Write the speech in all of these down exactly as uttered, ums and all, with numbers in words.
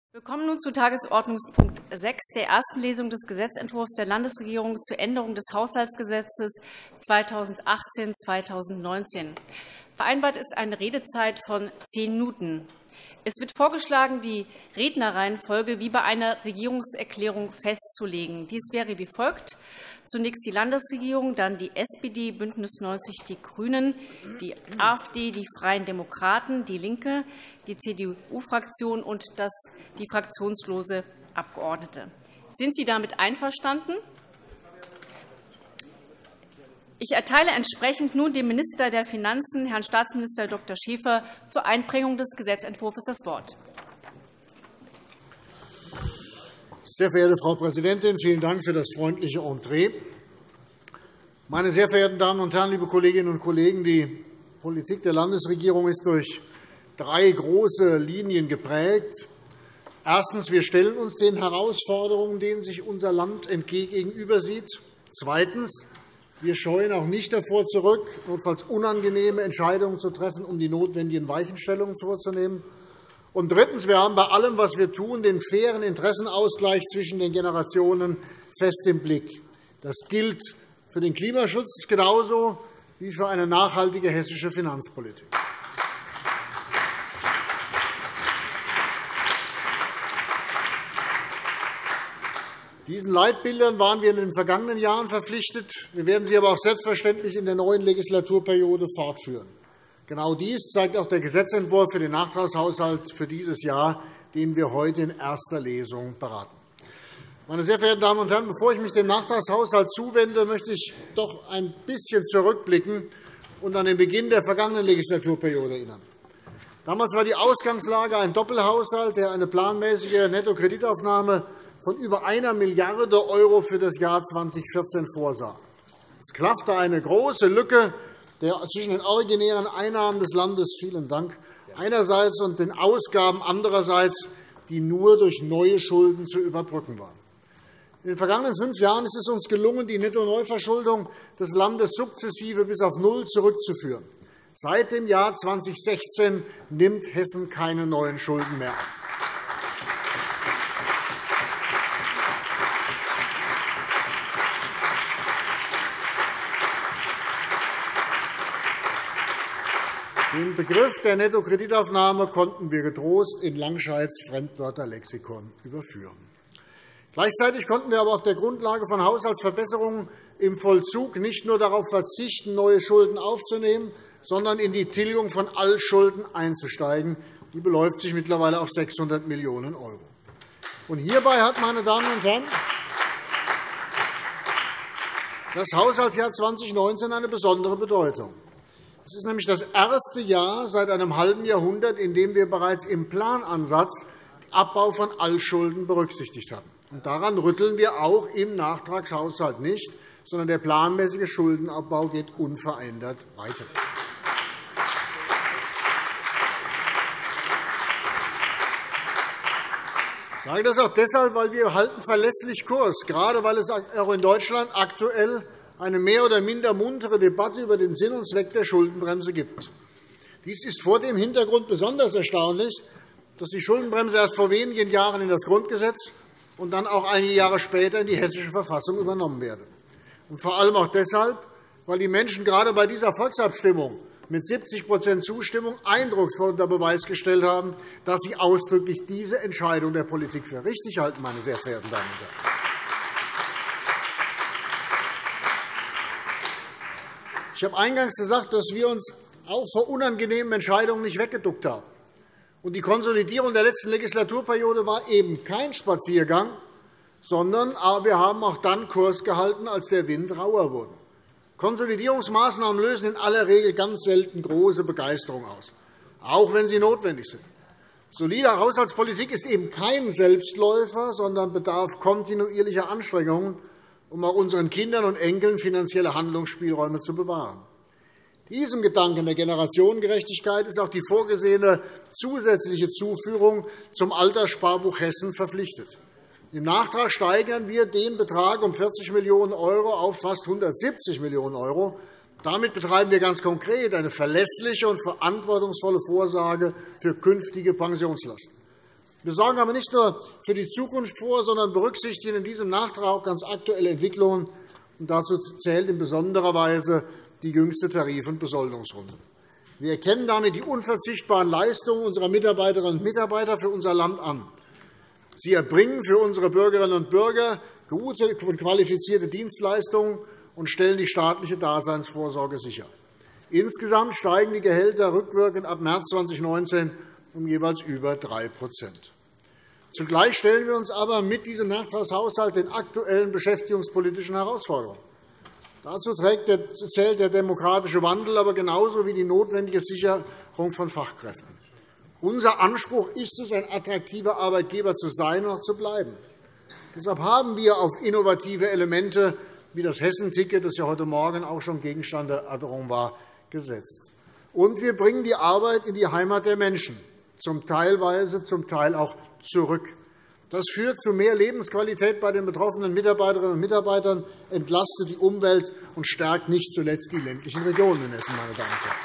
Wir kommen nun zu Tagesordnungspunkt sechs, der ersten Lesung des Gesetzentwurfs der Landesregierung zur Änderung des Haushaltsgesetzes zweitausendachtzehn bis zweitausendneunzehn. Vereinbart ist eine Redezeit von zehn Minuten. Es wird vorgeschlagen, die Rednerreihenfolge wie bei einer Regierungserklärung festzulegen. Dies wäre wie folgt: Zunächst die Landesregierung, dann die S P D, BÜNDNIS neunzig die GRÜNEN, die AfD, die Freien Demokraten, DIE LINKE, die C D U-Fraktion und das, die fraktionslose Abgeordnete. Sind Sie damit einverstanden? Ich erteile entsprechend nun dem Minister der Finanzen, Herrn Staatsminister Doktor Schäfer, zur Einbringung des Gesetzentwurfs das Wort. Sehr verehrte Frau Präsidentin, vielen Dank für das freundliche Entree. Meine sehr verehrten Damen und Herren, liebe Kolleginnen und Kollegen! Die Politik der Landesregierung ist durch drei große Linien geprägt. Erstens. Wir stellen uns den Herausforderungen, denen sich unser Land gegenübersieht. Zweitens. Wir scheuen auch nicht davor zurück, notfalls unangenehme Entscheidungen zu treffen, um die notwendigen Weichenstellungen vorzunehmen. Und drittens. Wir haben bei allem, was wir tun, den fairen Interessenausgleich zwischen den Generationen fest im Blick. Das gilt für den Klimaschutz genauso wie für eine nachhaltige hessische Finanzpolitik. Diesen Leitbildern waren wir in den vergangenen Jahren verpflichtet. Wir werden sie aber auch selbstverständlich in der neuen Legislaturperiode fortführen. Genau dies zeigt auch der Gesetzentwurf für den Nachtragshaushalt für dieses Jahr, den wir heute in erster Lesung beraten. Meine sehr verehrten Damen und Herren, bevor ich mich dem Nachtragshaushalt zuwende, möchte ich doch ein bisschen zurückblicken und an den Beginn der vergangenen Legislaturperiode erinnern. Damals war die Ausgangslage ein Doppelhaushalt, der eine planmäßige Nettokreditaufnahme von über einer Milliarde Euro für das Jahr zweitausendvierzehn vorsah. Es klaffte eine große Lücke zwischen den originären Einnahmen des Landes vielen Dank, einerseits und den Ausgaben andererseits, die nur durch neue Schulden zu überbrücken waren. In den vergangenen fünf Jahren ist es uns gelungen, die Nettoneuverschuldung des Landes sukzessive bis auf Null zurückzuführen. Seit dem Jahr zweitausendsechzehn nimmt Hessen keine neuen Schulden mehr auf. Den Begriff der Nettokreditaufnahme konnten wir getrost in Langscheids Fremdwörterlexikon überführen. Gleichzeitig konnten wir aber auf der Grundlage von Haushaltsverbesserungen im Vollzug nicht nur darauf verzichten, neue Schulden aufzunehmen, sondern in die Tilgung von Altschulden einzusteigen. Die beläuft sich mittlerweile auf sechshundert Millionen Euro. Und hierbei hat, meine Damen und Herren, das Haushaltsjahr zweitausendneunzehn eine besondere Bedeutung. Es ist nämlich das erste Jahr seit einem halben Jahrhundert, in dem wir bereits im Planansatz den Abbau von Altschulden berücksichtigt haben. Und daran rütteln wir auch im Nachtragshaushalt nicht, sondern der planmäßige Schuldenabbau geht unverändert weiter. Ich sage das auch deshalb, weil wir halten verlässlich Kurs, gerade weil es auch in Deutschland aktuell eine mehr oder minder muntere Debatte über den Sinn und Zweck der Schuldenbremse gibt. Dies ist vor dem Hintergrund besonders erstaunlich, dass die Schuldenbremse erst vor wenigen Jahren in das Grundgesetz und dann auch einige Jahre später in die Hessische Verfassung übernommen werde. Und vor allem auch deshalb, weil die Menschen gerade bei dieser Volksabstimmung mit siebzig Zustimmung eindrucksvoll unter Beweis gestellt haben, dass sie ausdrücklich diese Entscheidung der Politik für richtig halten, meine sehr verehrten Damen und Herren. Ich habe eingangs gesagt, dass wir uns auch vor unangenehmen Entscheidungen nicht weggeduckt haben. Und die Konsolidierung der letzten Legislaturperiode war eben kein Spaziergang, sondern wir haben auch dann Kurs gehalten, als der Wind rauer wurde. Konsolidierungsmaßnahmen lösen in aller Regel ganz selten große Begeisterung aus, auch wenn sie notwendig sind. Solide Haushaltspolitik ist eben kein Selbstläufer, sondern bedarf kontinuierlicher Anstrengungen, um auch unseren Kindern und Enkeln finanzielle Handlungsspielräume zu bewahren. Diesem Gedanken der Generationengerechtigkeit ist auch die vorgesehene zusätzliche Zuführung zum Alterssparbuch Hessen verpflichtet. Im Nachtrag steigern wir den Betrag um vierzig Millionen € auf fast hundertsiebzig Millionen €. Damit betreiben wir ganz konkret eine verlässliche und verantwortungsvolle Vorsorge für künftige Pensionslasten. Wir sorgen aber nicht nur für die Zukunft vor, sondern berücksichtigen in diesem Nachtrag auch ganz aktuelle Entwicklungen. Und dazu zählt in besonderer Weise die jüngste Tarif- und Besoldungsrunde. Wir erkennen damit die unverzichtbaren Leistungen unserer Mitarbeiterinnen und Mitarbeiter für unser Land an. Sie erbringen für unsere Bürgerinnen und Bürger gute und qualifizierte Dienstleistungen und stellen die staatliche Daseinsvorsorge sicher. Insgesamt steigen die Gehälter rückwirkend ab März zweitausendneunzehn um jeweils über drei Prozent. Zugleich stellen wir uns aber mit diesem Nachtragshaushalt den aktuellen beschäftigungspolitischen Herausforderungen. Dazu zählt der demografische Wandel, aber genauso wie die notwendige Sicherung von Fachkräften. Unser Anspruch ist es, ein attraktiver Arbeitgeber zu sein und auch zu bleiben. Deshalb haben wir auf innovative Elemente wie das Hessenticket, das ja heute Morgen auch schon Gegenstand der Erörterung war, gesetzt. Und wir bringen die Arbeit in die Heimat der Menschen, zum Teilweise, zum Teil auch zurück. Das führt zu mehr Lebensqualität bei den betroffenen Mitarbeiterinnen und Mitarbeitern, entlastet die Umwelt und stärkt nicht zuletzt die ländlichen Regionen in Hessen. Meine Damen und Herren.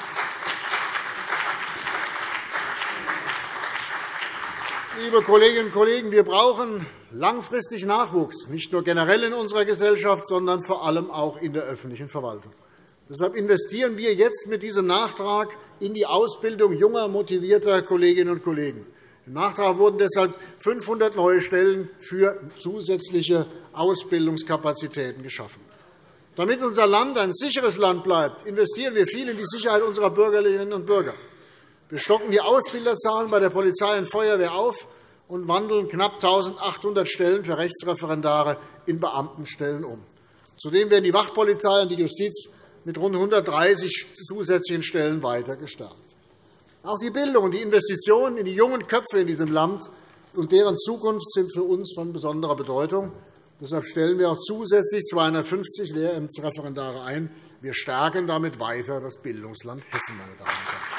Liebe Kolleginnen und Kollegen, wir brauchen langfristig Nachwuchs, nicht nur generell in unserer Gesellschaft, sondern vor allem auch in der öffentlichen Verwaltung. Deshalb investieren wir jetzt mit diesem Nachtrag in die Ausbildung junger, motivierter Kolleginnen und Kollegen. Im Nachtrag wurden deshalb fünfhundert neue Stellen für zusätzliche Ausbildungskapazitäten geschaffen. Damit unser Land ein sicheres Land bleibt, investieren wir viel in die Sicherheit unserer Bürgerinnen und Bürger. Wir stocken die Ausbilderzahlen bei der Polizei und Feuerwehr auf und wandeln knapp eintausendachthundert Stellen für Rechtsreferendare in Beamtenstellen um. Zudem werden die Wachpolizei und die Justiz mit rund hundertdreißig zusätzlichen Stellen weiter gestärkt. Auch die Bildung und die Investitionen in die jungen Köpfe in diesem Land und deren Zukunft sind für uns von besonderer Bedeutung. Deshalb stellen wir auch zusätzlich zweihundertfünfzig Lehrämtsreferendare ein. Wir stärken damit weiter das Bildungsland Hessen. Meine Damen und Herren.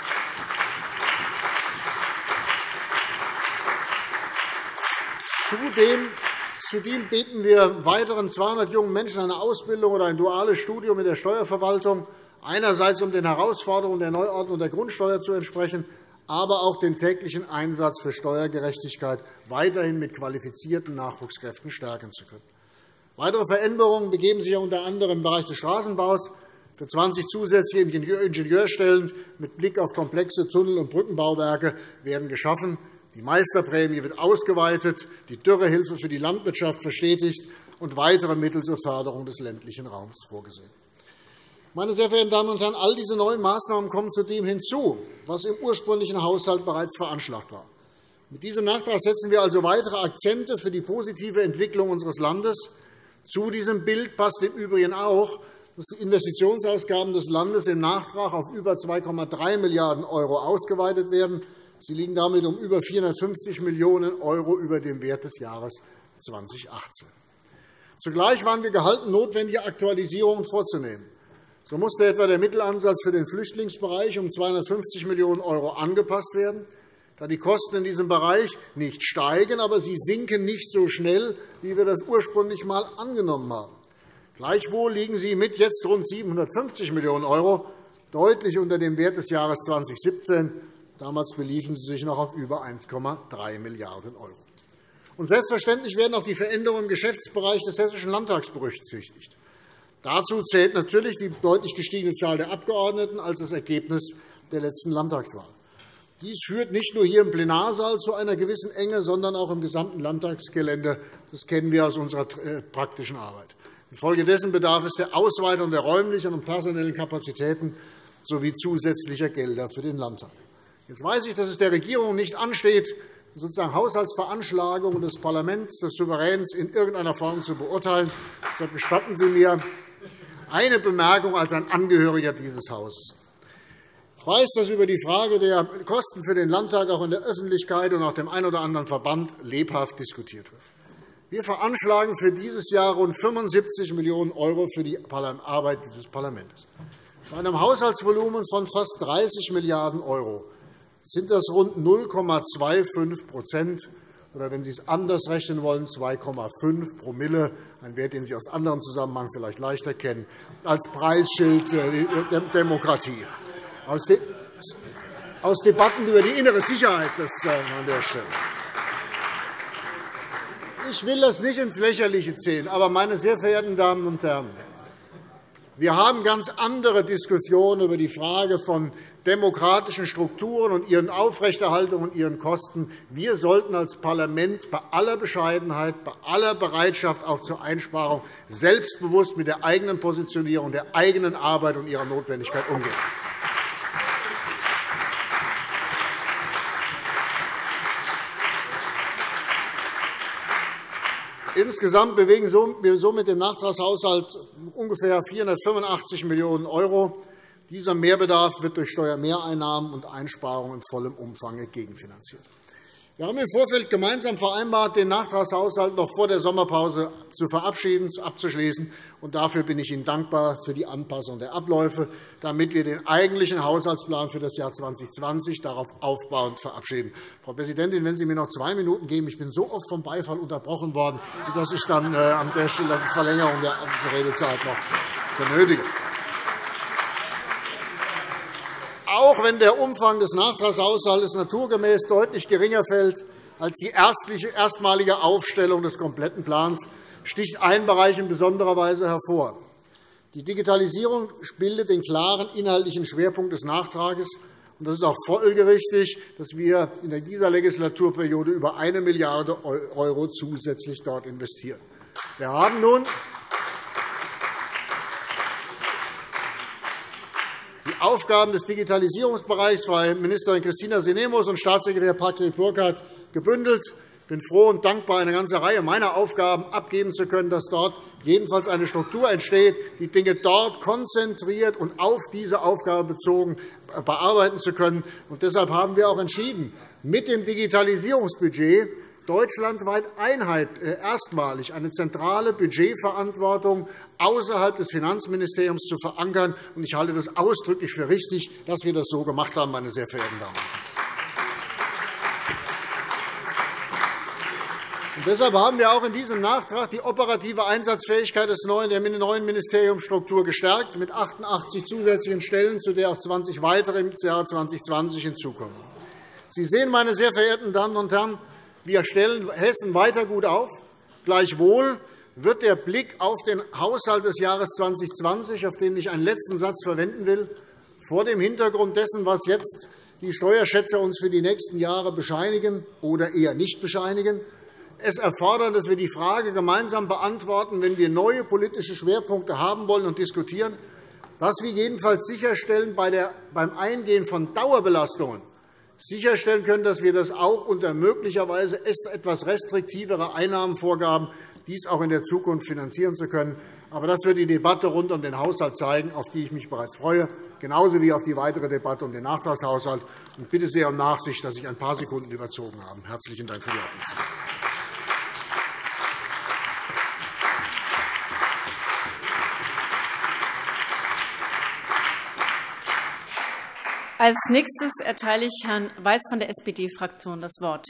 Zudem Zudem bieten wir weiteren zweihundert jungen Menschen eine Ausbildung oder ein duales Studium in der Steuerverwaltung, einerseits um den Herausforderungen der Neuordnung der Grundsteuer zu entsprechen, aber auch den täglichen Einsatz für Steuergerechtigkeit weiterhin mit qualifizierten Nachwuchskräften stärken zu können. Weitere Veränderungen begeben sich unter anderem im Bereich des Straßenbaus. Für zwanzig zusätzliche Ingenieurstellen mit Blick auf komplexe Tunnel- und Brückenbauwerke werden geschaffen. Die Meisterprämie wird ausgeweitet, die Dürrehilfe für die Landwirtschaft verstetigt und weitere Mittel zur Förderung des ländlichen Raums vorgesehen. Meine sehr verehrten Damen und Herren, all diese neuen Maßnahmen kommen zu dem hinzu, was im ursprünglichen Haushalt bereits veranschlagt war. Mit diesem Nachtrag setzen wir also weitere Akzente für die positive Entwicklung unseres Landes. Zu diesem Bild passt im Übrigen auch, dass die Investitionsausgaben des Landes im Nachtrag auf über zwei Komma drei Milliarden € ausgeweitet werden. Sie liegen damit um über vierhundertfünfzig Millionen € über dem Wert des Jahres zweitausendachtzehn. Zugleich waren wir gehalten, notwendige Aktualisierungen vorzunehmen. So musste etwa der Mittelansatz für den Flüchtlingsbereich um zweihundertfünfzig Millionen € angepasst werden, da die Kosten in diesem Bereich nicht steigen, aber sie sinken nicht so schnell, wie wir das ursprünglich einmal angenommen haben. Gleichwohl liegen sie mit jetzt rund siebenhundertfünfzig Millionen € deutlich unter dem Wert des Jahres zweitausendsiebzehn. Damals beliefen sie sich noch auf über eins Komma drei Milliarden €. Und selbstverständlich werden auch die Veränderungen im Geschäftsbereich des Hessischen Landtags berücksichtigt. Dazu zählt natürlich die deutlich gestiegene Zahl der Abgeordneten als das Ergebnis der letzten Landtagswahl. Dies führt nicht nur hier im Plenarsaal zu einer gewissen Enge, sondern auch im gesamten Landtagsgelände. Das kennen wir aus unserer praktischen Arbeit. Infolgedessen bedarf es der Ausweitung der räumlichen und personellen Kapazitäten sowie zusätzlicher Gelder für den Landtag. Jetzt weiß ich, dass es der Regierung nicht ansteht, sozusagen Haushaltsveranschlagungen des Parlaments, des Souveräns in irgendeiner Form zu beurteilen. Deshalb gestatten Sie mir eine Bemerkung als ein Angehöriger dieses Hauses. Ich weiß, dass über die Frage der Kosten für den Landtag auch in der Öffentlichkeit und auch dem einen oder anderen Verband lebhaft diskutiert wird. Wir veranschlagen für dieses Jahr rund fünfundsiebzig Millionen € für die Arbeit dieses Parlaments. Bei einem Haushaltsvolumen von fast dreißig Milliarden € sind das rund null Komma fünfundzwanzig oder, wenn Sie es anders rechnen wollen, zwei Komma fünf Promille, ein Wert, den Sie aus anderen Zusammenhängen vielleicht leichter kennen, als Preisschild der Demokratie. Aus Debatten über die innere Sicherheit, das an der Stelle. Ich will das nicht ins Lächerliche ziehen, aber, meine sehr verehrten Damen und Herren, wir haben ganz andere Diskussionen über die Frage von demokratischen Strukturen und ihren Aufrechterhaltung und ihren Kosten. Wir sollten als Parlament bei aller Bescheidenheit, bei aller Bereitschaft auch zur Einsparung selbstbewusst mit der eigenen Positionierung, der eigenen Arbeit und ihrer Notwendigkeit umgehen. Insgesamt bewegen wir so mit dem Nachtragshaushalt ungefähr vierhundertfünfundachtzig Millionen €. Dieser Mehrbedarf wird durch Steuermehreinnahmen und Einsparungen in vollem Umfang gegenfinanziert. Wir haben im Vorfeld gemeinsam vereinbart, den Nachtragshaushalt noch vor der Sommerpause zu verabschieden, abzuschließen. Dafür bin ich Ihnen dankbar für die Anpassung der Abläufe, damit wir den eigentlichen Haushaltsplan für das Jahr zweitausendzwanzig darauf aufbauend verabschieden. Frau Präsidentin, wenn Sie mir noch zwei Minuten geben. Ich bin so oft vom Beifall unterbrochen worden, sodass ich dann an der Stelle die Verlängerung der Redezeit noch benötige. Auch wenn der Umfang des Nachtragshaushalts naturgemäß deutlich geringer fällt als die erstmalige Aufstellung des kompletten Plans, sticht ein Bereich in besonderer Weise hervor. Die Digitalisierung bildet den klaren inhaltlichen Schwerpunkt des Nachtrags. Es ist auch folgerichtig, dass wir in dieser Legislaturperiode über eine Milliarde € zusätzlich dort investieren. Wir haben nun die Aufgaben des Digitalisierungsbereichs bei Ministerin Christina Sinemus und Staatssekretär Patrick Burkhardt gebündelt. Ich bin froh und dankbar, eine ganze Reihe meiner Aufgaben abgeben zu können, dass dort jedenfalls eine Struktur entsteht, die Dinge dort konzentriert und auf diese Aufgabe bezogen bearbeiten zu können. Und deshalb haben wir auch entschieden, mit dem Digitalisierungsbudget deutschlandweit Einheit, äh, erstmalig eine zentrale Budgetverantwortung außerhalb des Finanzministeriums zu verankern. Ich halte das ausdrücklich für richtig, dass wir das so gemacht haben, meine sehr verehrten Damen und Herren. Und deshalb haben wir auch in diesem Nachtrag die operative Einsatzfähigkeit des neuen, der neuen Ministeriumsstruktur gestärkt, mit achtundachtzig zusätzlichen Stellen, zu der auch zwanzig weitere im Jahr zweitausendzwanzig hinzukommen. Sie sehen, meine sehr verehrten Damen und Herren, wir stellen Hessen weiter gut auf. Gleichwohl wird der Blick auf den Haushalt des Jahres zweitausendzwanzig, auf den ich einen letzten Satz verwenden will, vor dem Hintergrund dessen, was jetzt die Steuerschätzer uns für die nächsten Jahre bescheinigen oder eher nicht bescheinigen, es erfordern, dass wir die Frage gemeinsam beantworten, wenn wir neue politische Schwerpunkte haben wollen und diskutieren, dass wir jedenfalls sicherstellen, bei der, beim Eingehen von Dauerbelastungen sicherstellen können, dass wir das auch unter möglicherweise etwas restriktivere Einnahmenvorgaben dies auch in der Zukunft finanzieren zu können. Aber das wird die Debatte rund um den Haushalt zeigen, auf die ich mich bereits freue, genauso wie auf die weitere Debatte um den Nachtragshaushalt. Ich bitte sehr um Nachsicht, dass ich ein paar Sekunden überzogen habe. Herzlichen Dank für die Aufmerksamkeit. Als Nächstes erteile ich Herrn Weiß von der S P D-Fraktion das Wort.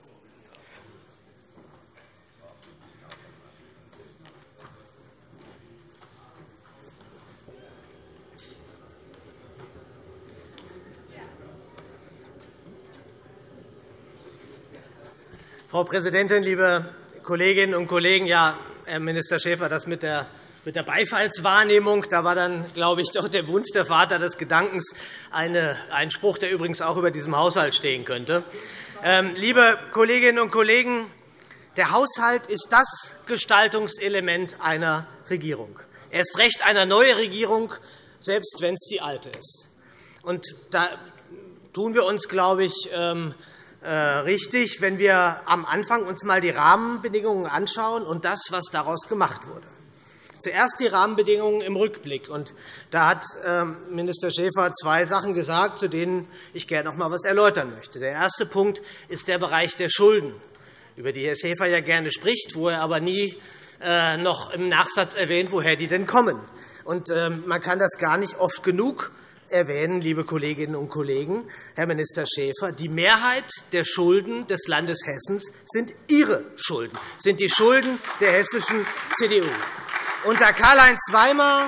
Frau Präsidentin, liebe Kolleginnen und Kollegen! Ja, Herr Minister Schäfer, das mit der Mit der Beifallswahrnehmung, da war dann, glaube ich, doch der Wunsch der Vater des Gedankens eine, ein Spruch, der übrigens auch über diesem Haushalt stehen könnte. Ähm, liebe Kolleginnen und Kollegen, der Haushalt ist das Gestaltungselement einer Regierung. Erst recht einer neuen Regierung, selbst wenn es die alte ist. Und da tun wir uns, glaube ich, ähm, äh, richtig, wenn wir am Anfang uns einmal die Rahmenbedingungen anschauen und das, was daraus gemacht wurde. Zuerst die Rahmenbedingungen im Rückblick. Und da hat Minister Schäfer zwei Sachen gesagt, zu denen ich gerne noch einmal etwas erläutern möchte. Der erste Punkt ist der Bereich der Schulden, über die Herr Schäfer ja gerne spricht, wo er aber nie noch im Nachsatz erwähnt, woher die denn kommen. Und man kann das gar nicht oft genug erwähnen, liebe Kolleginnen und Kollegen. Herr Minister Schäfer, die Mehrheit der Schulden des Landes Hessen sind Ihre Schulden, sind die Schulden der hessischen C D U. Unter Karl-Heinz Weimar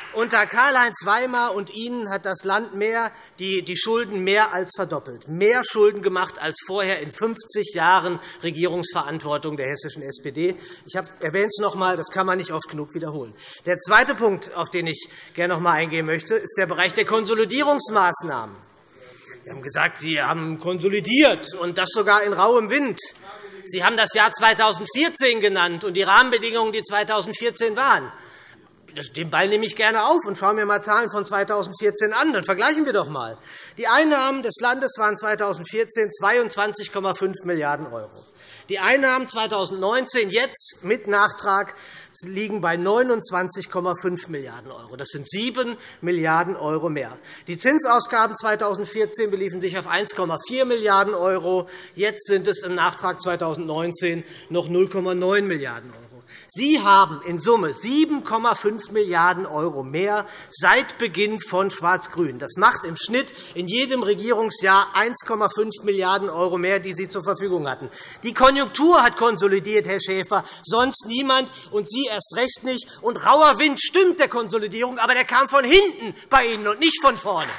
Unter Karl-Heinz Weimar und Ihnen hat das Land mehr, die, die Schulden mehr als verdoppelt, mehr Schulden gemacht als vorher in fünfzig Jahren Regierungsverantwortung der hessischen S P D. Ich erwähne es noch einmal, das kann man nicht oft genug wiederholen. Der zweite Punkt, auf den ich gerne noch einmal eingehen möchte, ist der Bereich der Konsolidierungsmaßnahmen. Sie haben gesagt, Sie haben konsolidiert, und das sogar in rauem Wind. Sie haben das Jahr zweitausendvierzehn genannt und die Rahmenbedingungen, die zweitausendvierzehn waren. Den Ball nehme ich gerne auf und schaue mir einmal Zahlen von zweitausendvierzehn an. Dann vergleichen wir doch einmal. Die Einnahmen des Landes waren zweitausendvierzehn zweiundzwanzig Komma fünf Milliarden €. Die Einnahmen zweitausendneunzehn jetzt mit Nachtrag liegen bei neunundzwanzig Komma fünf Milliarden €. Das sind sieben Milliarden € mehr. Die Zinsausgaben zweitausendvierzehn beliefen sich auf eins Komma vier Milliarden €. Jetzt sind es im Nachtrag zweitausendneunzehn noch null Komma neun Milliarden €. Sie haben in Summe sieben Komma fünf Milliarden € mehr seit Beginn von Schwarz-Grün. Das macht im Schnitt in jedem Regierungsjahr eins Komma fünf Milliarden € mehr, die Sie zur Verfügung hatten. Die Konjunktur hat konsolidiert, Herr Schäfer, sonst niemand, und Sie erst recht nicht. Und rauer Wind stimmt der Konsolidierung, aber der kam von hinten bei Ihnen und nicht von vorne.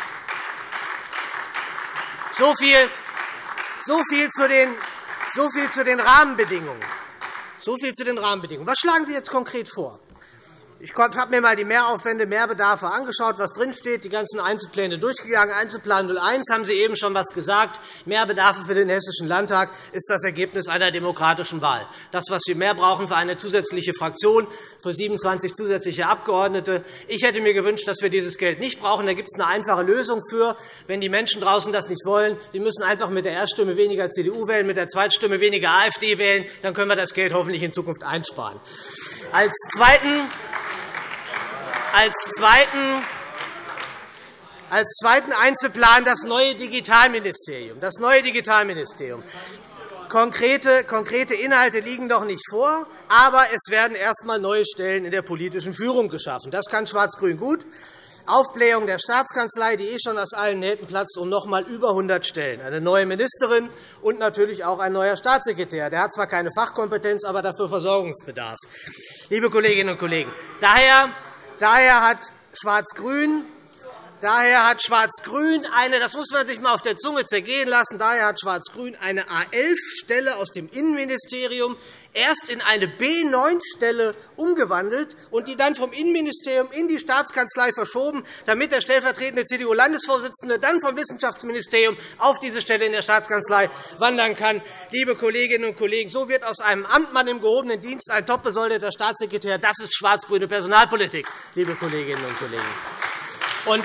So viel, so viel, zu, den, so viel zu den Rahmenbedingungen. So viel zu den Rahmenbedingungen. Was schlagen Sie jetzt konkret vor? Ich habe mir einmal die Mehraufwände, Mehrbedarfe angeschaut, was drinsteht, die ganzen Einzelpläne durchgegangen. Einzelplan null eins haben Sie eben schon etwas gesagt. Mehrbedarfe für den Hessischen Landtag ist das Ergebnis einer demokratischen Wahl. Das, was wir mehr brauchen für eine zusätzliche Fraktion, für siebenundzwanzig zusätzliche Abgeordnete. Ich hätte mir gewünscht, dass wir dieses Geld nicht brauchen. Da gibt es eine einfache Lösung für, wenn die Menschen draußen das nicht wollen. Sie müssen einfach mit der Erststimme weniger C D U wählen, mit der Zweitstimme weniger AfD wählen. Dann können wir das Geld hoffentlich in Zukunft einsparen. Als Zweiten Als zweiten, als zweiten Einzelplan das neue Digitalministerium. Das neue Digitalministerium. Konkrete, konkrete Inhalte liegen noch nicht vor, aber es werden erst einmal neue Stellen in der politischen Führung geschaffen. Das kann Schwarz-Grün gut. Aufblähung der Staatskanzlei, die eh schon aus allen Nähten platzt, um noch einmal über hundert Stellen. Eine neue Ministerin und natürlich auch ein neuer Staatssekretär. Der hat zwar keine Fachkompetenz, aber dafür Versorgungsbedarf. Liebe Kolleginnen und Kollegen, daher Daher hat Schwarz-Grün Daher hat Schwarz-Grün eine, das muss man sich einmal auf der Zunge zergehen lassen, daher hat Schwarz-Grün eine A elf Stelle aus dem Innenministerium erst in eine B neun Stelle umgewandelt und die dann vom Innenministerium in die Staatskanzlei verschoben, damit der stellvertretende C D U-Landesvorsitzende dann vom Wissenschaftsministerium auf diese Stelle in der Staatskanzlei wandern kann. Liebe Kolleginnen und Kollegen, so wird aus einem Amtmann im gehobenen Dienst ein top besoldeter Staatssekretär. Das ist schwarz-grüne Personalpolitik, liebe Kolleginnen und Kollegen. Und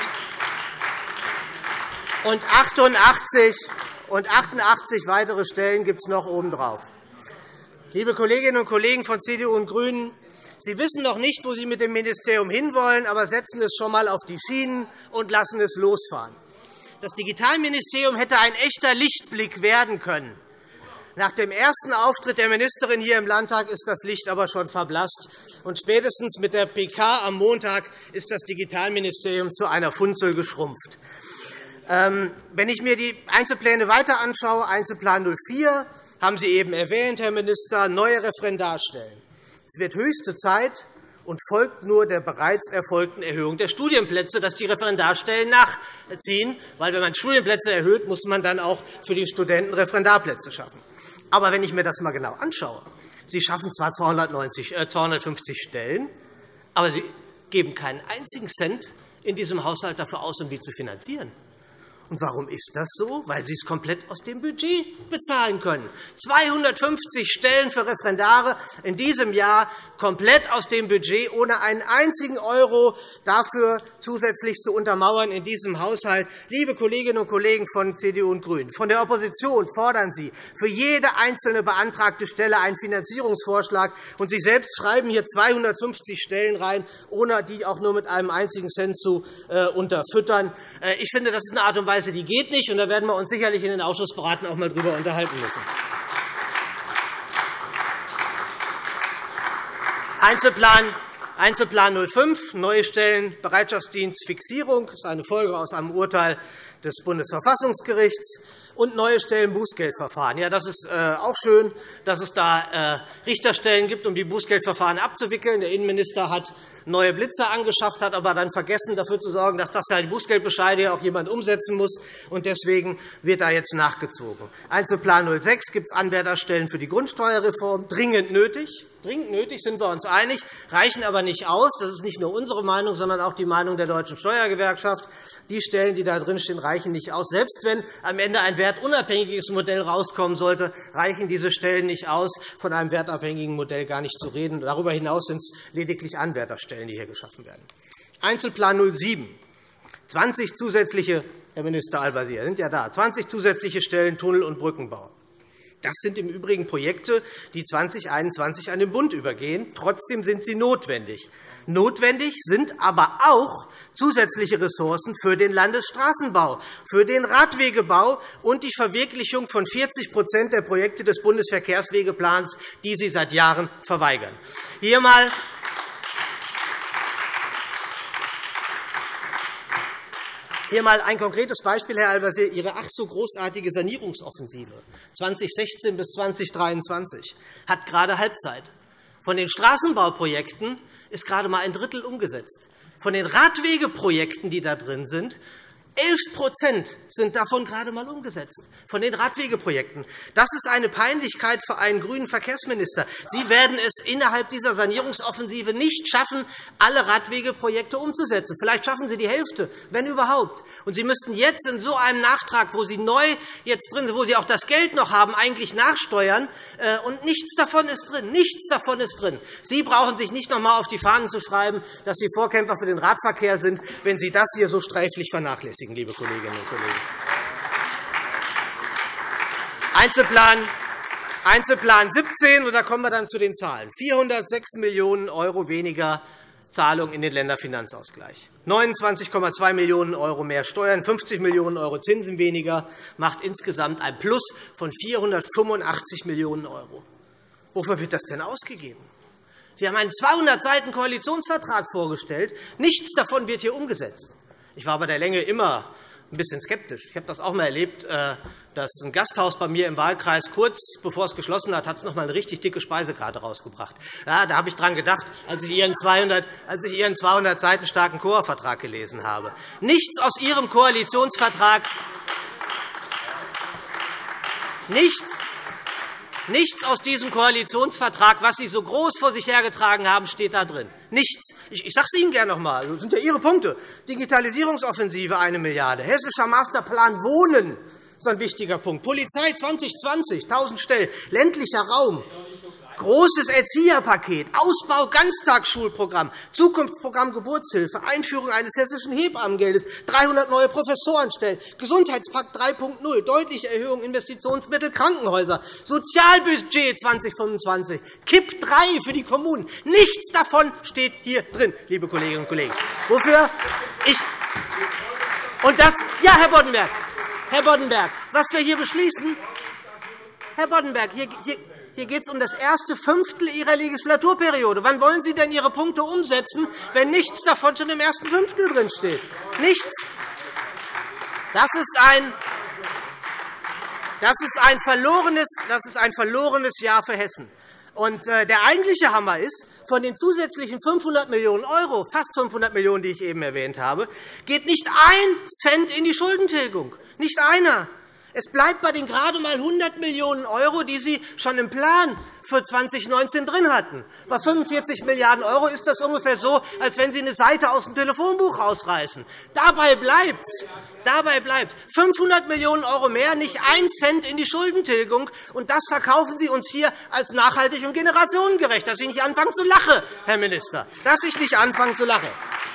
Und achtundachtzig, und achtundachtzig weitere Stellen gibt es noch obendrauf. Liebe Kolleginnen und Kollegen von C D U und GRÜNEN, Sie wissen noch nicht, wo Sie mit dem Ministerium hinwollen, aber setzen es schon einmal auf die Schienen und lassen es losfahren. Das Digitalministerium hätte ein echter Lichtblick werden können. Nach dem ersten Auftritt der Ministerin hier im Landtag ist das Licht aber schon verblasst. Und spätestens mit der P K am Montag ist das Digitalministerium zu einer Funzel geschrumpft. Wenn ich mir die Einzelpläne weiter anschaue, Einzelplan null vier, haben Sie eben erwähnt, Herr Minister, neue Referendarstellen. Es wird höchste Zeit und folgt nur der bereits erfolgten Erhöhung der Studienplätze, dass die Referendarstellen nachziehen. Weil, wenn man Studienplätze erhöht, muss man dann auch für die Studenten Referendarplätze schaffen. Aber wenn ich mir das einmal genau anschaue, Sie schaffen zwar zweihundertfünfzig Stellen, aber Sie geben keinen einzigen Cent in diesem Haushalt dafür aus, um die zu finanzieren. Und warum ist das so? Weil Sie es komplett aus dem Budget bezahlen können. zweihundertfünfzig Stellen für Referendare in diesem Jahr komplett aus dem Budget, ohne einen einzigen Euro dafür zusätzlich zu untermauern in diesem Haushalt. Liebe Kolleginnen und Kollegen von C D U und GRÜNEN, von der Opposition fordern Sie für jede einzelne beantragte Stelle einen Finanzierungsvorschlag. Und Sie selbst schreiben hier zweihundertfünfzig Stellen rein, ohne die auch nur mit einem einzigen Cent zu unterfüttern. Ich finde, das ist eine Art und Weise, die geht nicht, und da werden wir uns sicherlich in den Ausschussberaten auch einmal darüber unterhalten müssen. Einzelplan, Einzelplan null fünf, neue Stellen, Bereitschaftsdienst, Fixierung. Das ist eine Folge aus einem Urteil des Bundesverfassungsgerichts. und neue Stellen Bußgeldverfahren. Ja, das ist äh, auch schön, dass es da äh, Richterstellen gibt, um die Bußgeldverfahren abzuwickeln. Der Innenminister hat neue Blitzer angeschafft, hat aber dann vergessen, dafür zu sorgen, dass das die Bußgeldbescheide auch jemand umsetzen muss. Und deswegen wird da jetzt nachgezogen. Einzelplan null sechs gibt es Anwärterstellen für die Grundsteuerreform. Dringend nötig. Dringend nötig, sind wir uns einig, reichen aber nicht aus. Das ist nicht nur unsere Meinung, sondern auch die Meinung der Deutschen Steuergewerkschaft. Die Stellen, die da drinstehen, reichen nicht aus. Selbst wenn am Ende ein wertunabhängiges Modell herauskommen sollte, reichen diese Stellen nicht aus, von einem wertabhängigen Modell gar nicht zu reden. Darüber hinaus sind es lediglich Anwärterstellen, die hier geschaffen werden. Einzelplan null sieben, zwanzig zusätzliche, Herr Minister Al-Wazir, sind ja da, zwanzig zusätzliche Stellen Tunnel- und Brückenbau. Das sind im Übrigen Projekte, die zweitausendeinundzwanzig an den Bund übergehen. Trotzdem sind sie notwendig. Notwendig sind aber auch zusätzliche Ressourcen für den Landesstraßenbau, für den Radwegebau und die Verwirklichung von vierzig der Projekte des Bundesverkehrswegeplans, die Sie seit Jahren verweigern. Hier einmal Hier einmal ein konkretes Beispiel, Herr Al-Wazir, Ihre ach so großartige Sanierungsoffensive zweitausendsechzehn bis zweitausenddreiundzwanzig hat gerade Halbzeit. Von den Straßenbauprojekten ist gerade einmal ein Drittel umgesetzt. Von den Radwegeprojekten, die da drin sind, elf sind davon gerade einmal umgesetzt, von den Radwegeprojekten. Das ist eine Peinlichkeit für einen grünen Verkehrsminister. Sie werden es innerhalb dieser Sanierungsoffensive nicht schaffen, alle Radwegeprojekte umzusetzen. Vielleicht schaffen Sie die Hälfte, wenn überhaupt. Und Sie müssten jetzt in so einem Nachtrag, wo Sie neu jetzt drin sind, wo Sie auch das Geld noch haben, eigentlich nachsteuern. Und nichts davon ist drin. Nichts davon ist drin. Sie brauchen sich nicht noch einmal auf die Fahnen zu schreiben, dass Sie Vorkämpfer für den Radverkehr sind, wenn Sie das hier so sträflich vernachlässigen, liebe Kolleginnen und Kollegen. Einzelplan, Einzelplan siebzehn, und da kommen wir dann zu den Zahlen. vierhundertsechs Millionen € weniger Zahlung in den Länderfinanzausgleich, neunundzwanzig Komma zwei Millionen € mehr Steuern, fünfzig Millionen € Zinsen weniger, macht insgesamt ein Plus von vierhundertfünfundachtzig Millionen €. Wofür wird das denn ausgegeben? Sie haben einen zweihundert Seiten Koalitionsvertrag vorgestellt. Nichts davon wird hier umgesetzt. Ich war bei der Länge immer ein bisschen skeptisch. Ich habe das auch einmal erlebt, dass ein Gasthaus bei mir im Wahlkreis kurz bevor es geschlossen hat, hat es noch einmal eine richtig dicke Speisekarte rausgebracht. Ja, da habe ich daran gedacht, als ich Ihren zweihundert, als ich Ihren zweihundert Seiten starken C O A-Vertrag gelesen habe. Nichts aus Ihrem Koalitionsvertrag, nicht Nichts aus diesem Koalitionsvertrag, was Sie so groß vor sich hergetragen haben, steht da drin. Nichts. Ich, ich sage es Ihnen gerne noch einmal. Das sind ja Ihre Punkte. Digitalisierungsoffensive eine Milliarde €. Hessischer Masterplan Wohnen ist ein wichtiger Punkt. Polizei zwanzig zwanzig, tausend Stellen. Ländlicher Raum. Großes Erzieherpaket, Ausbau Ganztagsschulprogramm, Zukunftsprogramm Geburtshilfe, Einführung eines hessischen Hebammengeldes, dreihundert neue Professorenstellen, Gesundheitspakt drei Punkt null, deutliche Erhöhung Investitionsmittel Krankenhäuser, Sozialbudget zweitausendfünfundzwanzig, K I P drei für die Kommunen. Nichts davon steht hier drin, liebe Kolleginnen und Kollegen. Wofür ich und das, ja, Herr Boddenberg, Herr Boddenberg, was wir hier beschließen, Herr Boddenberg, hier, hier Hier geht es um das erste Fünftel Ihrer Legislaturperiode. Wann wollen Sie denn Ihre Punkte umsetzen, wenn nichts davon schon im ersten Fünftel drinsteht? Nichts. Das ist ein, das ist ein, verlorenes, das ist ein verlorenes Jahr für Hessen. Und äh, der eigentliche Hammer ist, von den zusätzlichen fünfhundert Millionen €, fast fünfhundert Millionen €, die ich eben erwähnt habe, geht nicht ein Cent in die Schuldentilgung. Nicht einer. Es bleibt bei den gerade einmal hundert Millionen €, die Sie schon im Plan für zweitausendneunzehn drin hatten. Bei fünfundvierzig Milliarden € ist das ungefähr so, als wenn Sie eine Seite aus dem Telefonbuch rausreißen. Dabei bleibt's. Dabei bleibt fünfhundert Millionen € mehr, nicht ein Cent in die Schuldentilgung. Und das verkaufen Sie uns hier als nachhaltig und generationengerecht. Dass ich nicht anfangen zu lachen, Herr Minister. Dass ich nicht anfangen zu lachen.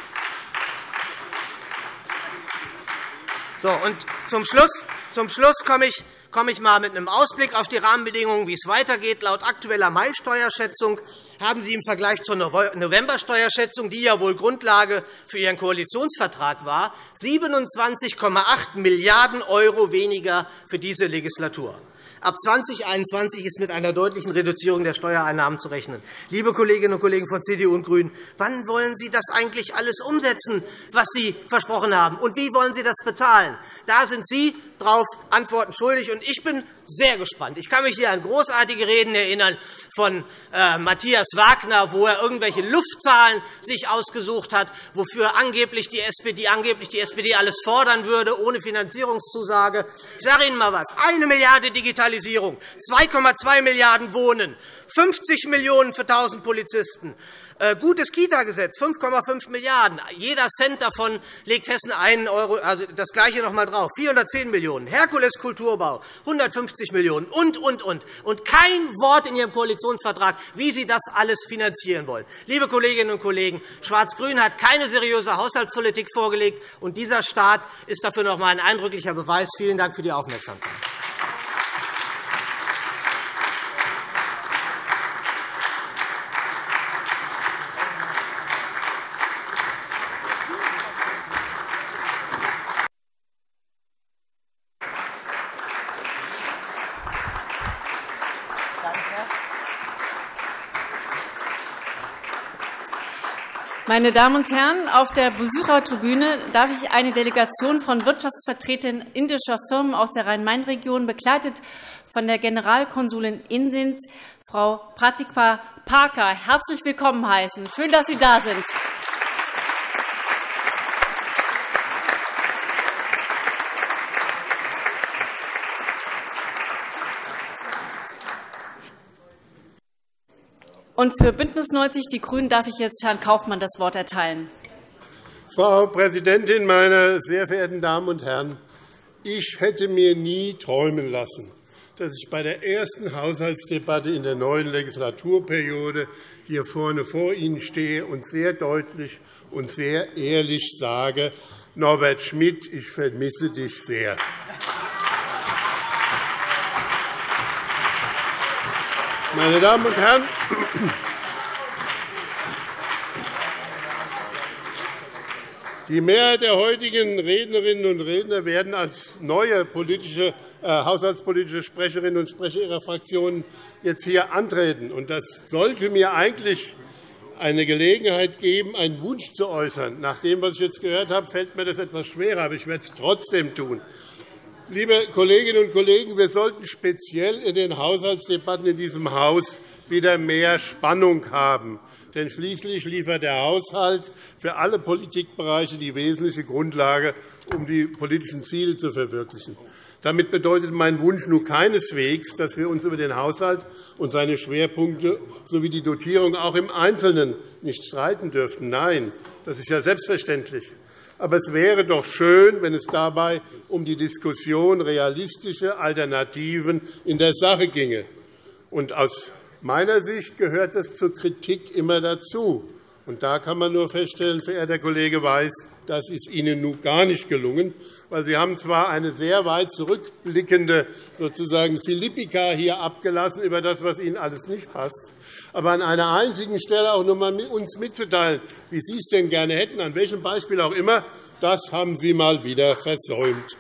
So, und zum Schluss Zum Schluss komme ich, komme ich mal mit einem Ausblick auf die Rahmenbedingungen, wie es weitergeht. Laut aktueller Mai-Steuerschätzung haben Sie im Vergleich zur November-Steuerschätzung, die ja wohl Grundlage für Ihren Koalitionsvertrag war, siebenundzwanzig Komma acht Milliarden € weniger für diese Legislatur. Ab zweitausendeinundzwanzig ist mit einer deutlichen Reduzierung der Steuereinnahmen zu rechnen. Liebe Kolleginnen und Kollegen von C D U und GRÜNEN, wann wollen Sie das eigentlich alles umsetzen, was Sie versprochen haben? Und wie wollen Sie das bezahlen? Da sind Sie darauf Antworten schuldig. Und ich bin sehr gespannt. Ich kann mich hier an großartige Reden erinnern von äh, Matthias Wagner, wo er irgendwelche Luftzahlen sich ausgesucht hat, wofür angeblich die S P D, angeblich die S P D alles fordern würde, ohne Finanzierungszusage. Ich sage Ihnen mal etwas. Eine Milliarde Digitalisierung, zwei Komma zwei Milliarden Wohnen, fünfzig Millionen für tausend Polizisten. Gutes Kita-Gesetz, fünf Komma fünf Milliarden. Jeder Cent davon legt Hessen einen Euro, also das Gleiche noch einmal drauf. vierhundertzehn Millionen. Herkules Kulturbau, hundertfünfzig Millionen und, und, und. Und kein Wort in Ihrem Koalitionsvertrag, wie Sie das alles finanzieren wollen. Liebe Kolleginnen und Kollegen, Schwarz-Grün hat keine seriöse Haushaltspolitik vorgelegt, und dieser Staat ist dafür noch einmal ein eindrücklicher Beweis. Vielen Dank für die Aufmerksamkeit. Meine Damen und Herren, auf der Besuchertribüne darf ich eine Delegation von Wirtschaftsvertretern indischer Firmen aus der Rhein-Main-Region, begleitet von der Generalkonsulin Indiens, Frau Pratikva Parker, herzlich willkommen heißen. Schön, dass Sie da sind. Und für BÜNDNIS neunzig die GRÜNEN darf ich jetzt Herrn Kaufmann das Wort erteilen. Frau Präsidentin, meine sehr verehrten Damen und Herren! Ich hätte mir nie träumen lassen, dass ich bei der ersten Haushaltsdebatte in der neuen Legislaturperiode hier vorne vor Ihnen stehe und sehr deutlich und sehr ehrlich sage, Norbert Schmitt, ich vermisse dich sehr. Meine Damen und Herren, die Mehrheit der heutigen Rednerinnen und Redner werden als neue politische, äh, haushaltspolitische Sprecherinnen und Sprecher ihrer Fraktionen jetzt hier antreten. Und das sollte mir eigentlich eine Gelegenheit geben, einen Wunsch zu äußern. Nach dem, was ich jetzt gehört habe, fällt mir das etwas schwerer, aber ich werde es trotzdem tun. Liebe Kolleginnen und Kollegen, wir sollten speziell in den Haushaltsdebatten in diesem Haus wieder mehr Spannung haben. Denn schließlich liefert der Haushalt für alle Politikbereiche die wesentliche Grundlage, um die politischen Ziele zu verwirklichen. Damit bedeutet mein Wunsch nun keineswegs, dass wir uns über den Haushalt und seine Schwerpunkte sowie die Dotierung auch im Einzelnen nicht streiten dürften. Nein, das ist ja selbstverständlich. Aber es wäre doch schön, wenn es dabei um die Diskussion realistischer Alternativen in der Sache ginge. Und aus meiner Sicht gehört das zur Kritik immer dazu. Und da kann man nur feststellen, verehrter Kollege Weiß, das ist Ihnen nun gar nicht gelungen, weil Sie haben zwar eine sehr weit zurückblickende sozusagen Philippika hier abgelassen über das, was Ihnen alles nicht passt, aber an einer einzigen Stelle auch noch einmal uns mitzuteilen, wie Sie es denn gerne hätten, an welchem Beispiel auch immer, das haben Sie mal wieder versäumt.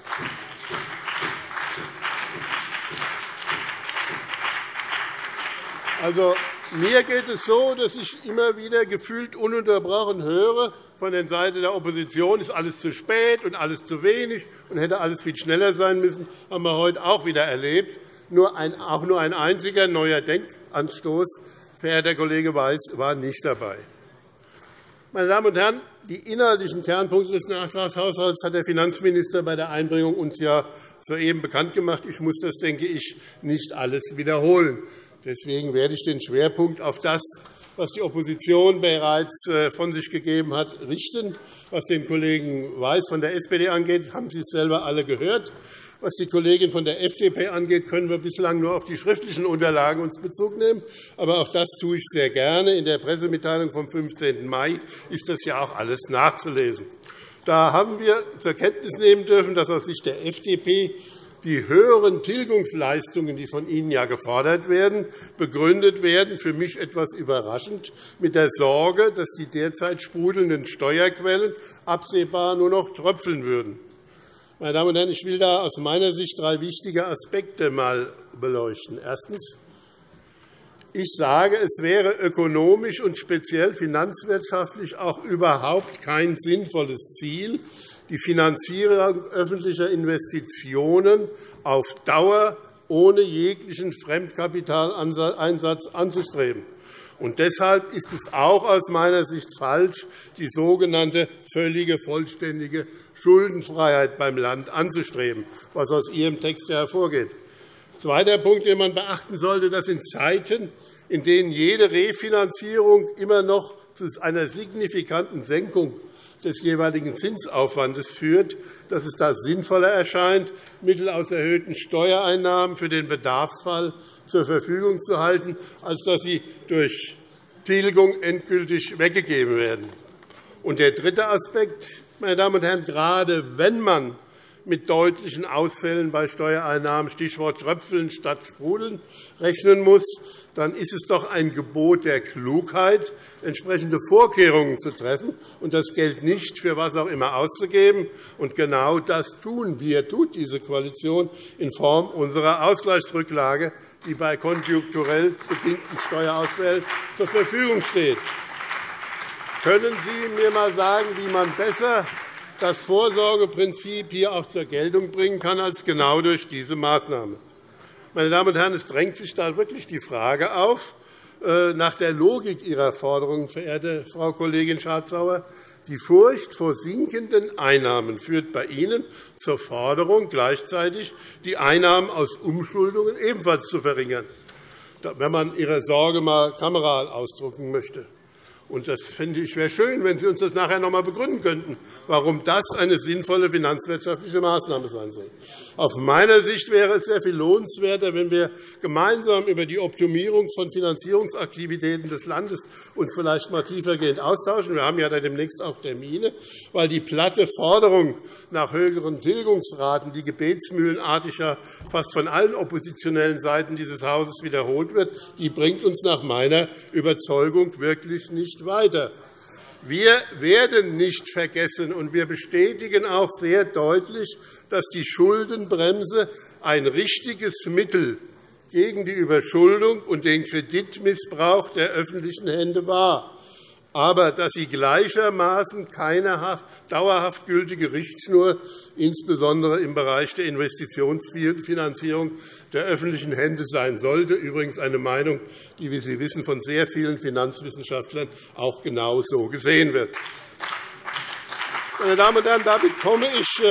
Also, mir geht es so, dass ich immer wieder gefühlt ununterbrochen höre von der Seite der Opposition, ist alles zu spät und alles zu wenig und hätte alles viel schneller sein müssen. Das haben wir heute auch wieder erlebt. Nur ein, auch nur ein einziger neuer Denkanstoß, verehrter Kollege Weiß, war nicht dabei. Meine Damen und Herren, die inhaltlichen Kernpunkte des Nachtragshaushalts hat der Finanzminister bei der Einbringung uns ja soeben bekannt gemacht. Ich muss das, denke ich, nicht alles wiederholen. Deswegen werde ich den Schwerpunkt auf das, was die Opposition bereits von sich gegeben hat, richten. Was den Kollegen Weiß von der S P D angeht, haben Sie es selber alle gehört. Was die Kollegin von der F D P angeht, können wir bislang nur auf die schriftlichen Unterlagen uns Bezug nehmen. Aber auch das tue ich sehr gerne. In der Pressemitteilung vom fünfzehnten Mai ist das ja auch alles nachzulesen. Da haben wir zur Kenntnis nehmen dürfen, dass aus Sicht der F D P die höheren Tilgungsleistungen, die von Ihnen ja gefordert werden, begründet werden, für mich etwas überraschend, mit der Sorge, dass die derzeit sprudelnden Steuerquellen absehbar nur noch tröpfeln würden. Meine Damen und Herren, ich will da aus meiner Sicht drei wichtige Aspekte einmal beleuchten. Erstens. Ich sage, es wäre ökonomisch und speziell finanzwirtschaftlich auch überhaupt kein sinnvolles Ziel, die Finanzierung öffentlicher Investitionen auf Dauer ohne jeglichen Fremdkapitaleinsatz anzustreben. Und deshalb ist es auch aus meiner Sicht falsch, die sogenannte völlige, vollständige Schuldenfreiheit beim Land anzustreben, was aus Ihrem Text hervorgeht. Zweiter Punkt, den man beachten sollte, das sind Zeiten, in denen jede Refinanzierung immer noch zu einer signifikanten Senkung des jeweiligen Zinsaufwandes führt, dass es da sinnvoller erscheint, Mittel aus erhöhten Steuereinnahmen für den Bedarfsfall zur Verfügung zu halten, als dass sie durch Tilgung endgültig weggegeben werden. Und der dritte Aspekt, meine Damen und Herren, gerade wenn man mit deutlichen Ausfällen bei Steuereinnahmen, Stichwort Tröpfeln statt Sprudeln, rechnen muss, dann ist es doch ein Gebot der Klugheit, entsprechende Vorkehrungen zu treffen und das Geld nicht für was auch immer auszugeben. Und genau das tun wir, tut diese Koalition in Form unserer Ausgleichsrücklage, die bei konjunkturell bedingten Steuerausfällen zur Verfügung steht. Können Sie mir einmal sagen, wie man besser das Vorsorgeprinzip hier auch zur Geltung bringen kann, als genau durch diese Maßnahme? Meine Damen und Herren, es drängt sich da wirklich die Frage auf, nach der Logik Ihrer Forderungen, verehrte Frau Kollegin Schardt-Sauer. Die Furcht vor sinkenden Einnahmen führt bei Ihnen zur Forderung, gleichzeitig die Einnahmen aus Umschuldungen ebenfalls zu verringern, wenn man Ihre Sorge einmal kameral ausdrücken möchte. Und das fände ich wäre schön, wenn Sie uns das nachher noch einmal begründen könnten, warum das eine sinnvolle finanzwirtschaftliche Maßnahme sein soll. Aus meiner Sicht wäre es sehr viel lohnenswerter, wenn wir gemeinsam über die Optimierung von Finanzierungsaktivitäten des Landes uns vielleicht einmal tiefergehend austauschen. Wir haben ja demnächst auch Termine, weil die platte Forderung nach höheren Tilgungsraten, die gebetsmühlenartig ja fast von allen oppositionellen Seiten dieses Hauses wiederholt wird, die bringt uns nach meiner Überzeugung wirklich nicht weiter. Wir werden nicht vergessen, und wir bestätigen auch sehr deutlich, dass die Schuldenbremse ein richtiges Mittel gegen die Überschuldung und den Kreditmissbrauch der öffentlichen Hände war, aber dass sie gleichermaßen keine dauerhaft gültige Richtschnur, insbesondere im Bereich der Investitionsfinanzierung der öffentlichen Hände sein sollte. Übrigens eine Meinung, die, wie Sie wissen, von sehr vielen Finanzwissenschaftlern auch genau so gesehen wird. Meine Damen und Herren, damit komme ich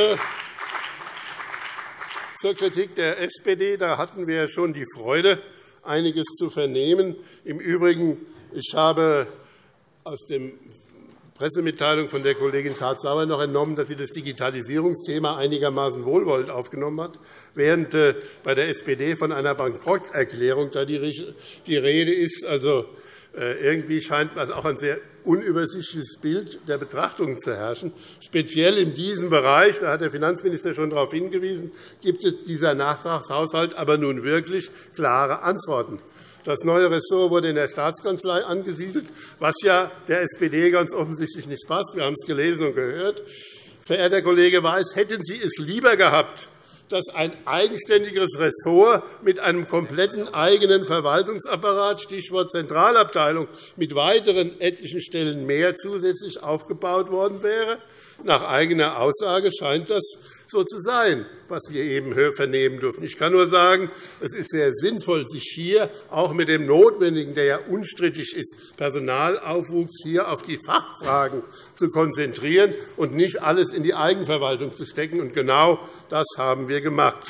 zur Kritik der S P D. Da hatten wir schon die Freude, einiges zu vernehmen. Im Übrigen, ich habe aus der Pressemitteilung von der Kollegin Schardt-Sauer noch entnommen, dass sie das Digitalisierungsthema einigermaßen wohlwollend aufgenommen hat, während bei der S P D von einer Bankrotterklärung da die Rede ist. Also, irgendwie scheint auch ein sehr unübersichtliches Bild der Betrachtung zu herrschen. Speziell in diesem Bereich, da hat der Finanzminister schon darauf hingewiesen, gibt es dieser Nachtragshaushalt aber nun wirklich klare Antworten. Das neue Ressort wurde in der Staatskanzlei angesiedelt, was ja der S P D ganz offensichtlich nicht passt. Wir haben es gelesen und gehört. Verehrter Kollege Weiß, hätten Sie es lieber gehabt, dass ein eigenständiges Ressort mit einem kompletten eigenen Verwaltungsapparat, Stichwort Zentralabteilung, mit weiteren etlichen Stellen mehr zusätzlich aufgebaut worden wäre? Nach eigener Aussage scheint das so zu sein, was wir eben vernehmen dürfen. Ich kann nur sagen, es ist sehr sinnvoll, sich hier auch mit dem notwendigen, der ja unstrittig ist, Personalaufwuchs hier auf die Fachfragen zu konzentrieren und nicht alles in die Eigenverwaltung zu stecken. Und genau das haben wir gemacht.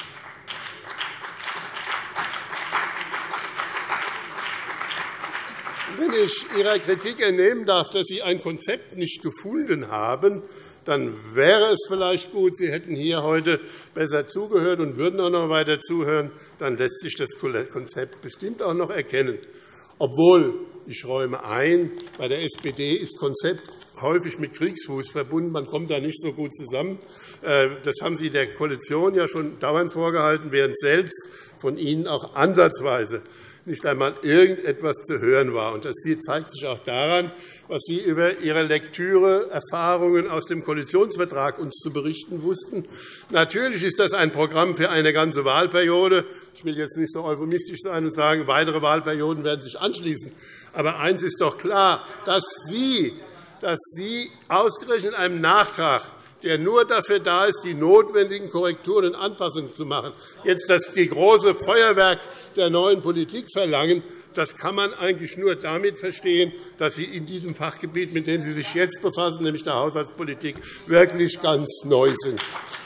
Wenn ich Ihrer Kritik entnehmen darf, dass Sie ein Konzept nicht gefunden haben, dann wäre es vielleicht gut, Sie hätten hier heute besser zugehört und würden auch noch weiter zuhören. Dann lässt sich das Konzept bestimmt auch noch erkennen. Obwohl, ich räume ein, bei der S P D ist Konzept häufig mit Kriegsfuß verbunden. Man kommt da nicht so gut zusammen. Das haben Sie der Koalition ja schon dauernd vorgehalten, während selbst von Ihnen auch ansatzweise nicht einmal irgendetwas zu hören war. Das zeigt sich auch daran, was Sie über Ihre Lektüre-Erfahrungen aus dem Koalitionsvertrag uns zu berichten wussten. Natürlich ist das ein Programm für eine ganze Wahlperiode. Ich will jetzt nicht so euphemistisch sein und sagen, weitere Wahlperioden werden sich anschließen. Aber eines ist doch klar, dass Sie, dass Sie ausgerechnet in einem Nachtrag der nur dafür da ist, die notwendigen Korrekturen und Anpassungen zu machen. Jetzt das die große Feuerwerk der neuen Politik verlangen, das kann man eigentlich nur damit verstehen, dass Sie in diesem Fachgebiet, mit dem Sie sich jetzt befassen, nämlich der Haushaltspolitik, wirklich ganz neu sind.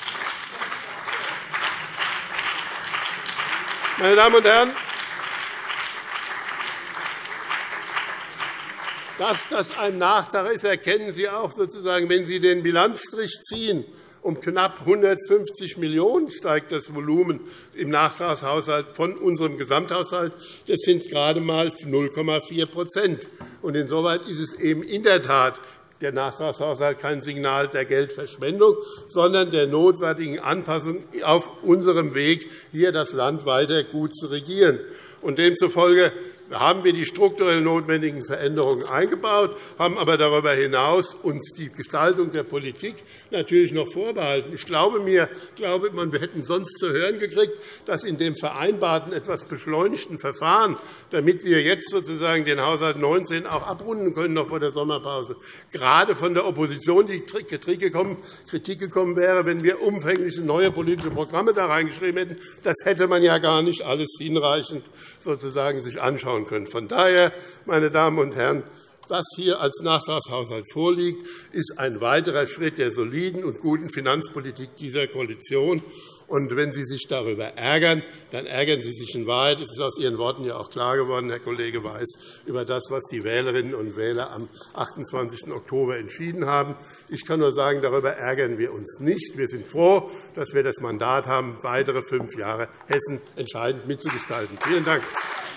Meine Damen und Herren, dass das ein Nachtrag ist, erkennen Sie auch sozusagen, wenn Sie den Bilanzstrich ziehen. Um knapp hundertfünfzig Millionen € steigt das Volumen im Nachtragshaushalt von unserem Gesamthaushalt. Das sind gerade einmal null Komma vier Prozent. Insoweit ist es eben in der Tat der Nachtragshaushalt kein Signal der Geldverschwendung, sondern der notwendigen Anpassung auf unserem Weg, hier das Land weiter gut zu regieren. Demzufolge haben wir die strukturell notwendigen Veränderungen eingebaut, haben aber darüber hinaus uns die Gestaltung der Politik natürlich noch vorbehalten. Ich glaube mir, glaube, wir hätten sonst zu hören gekriegt, dass in dem vereinbarten, etwas beschleunigten Verfahren, damit wir jetzt sozusagen den Haushalt neunzehn auch abrunden können, noch vor der Sommerpause, gerade von der Opposition die Kritik gekommen wäre, wenn wir umfängliche neue politische Programme da reingeschrieben hätten. Das hätte man ja gar nicht alles hinreichend sozusagen sich anschauen können. Von daher, meine Damen und Herren, was hier als Nachtragshaushalt vorliegt, ist ein weiterer Schritt der soliden und guten Finanzpolitik dieser Koalition. Und wenn Sie sich darüber ärgern, dann ärgern Sie sich in Wahrheit, es ist aus Ihren Worten ja auch klar geworden, Herr Kollege Weiß, über das, was die Wählerinnen und Wähler am achtundzwanzigsten Oktober entschieden haben. Ich kann nur sagen, darüber ärgern wir uns nicht. Wir sind froh, dass wir das Mandat haben, weitere fünf Jahre Hessen entscheidend mitzugestalten. Vielen Dank.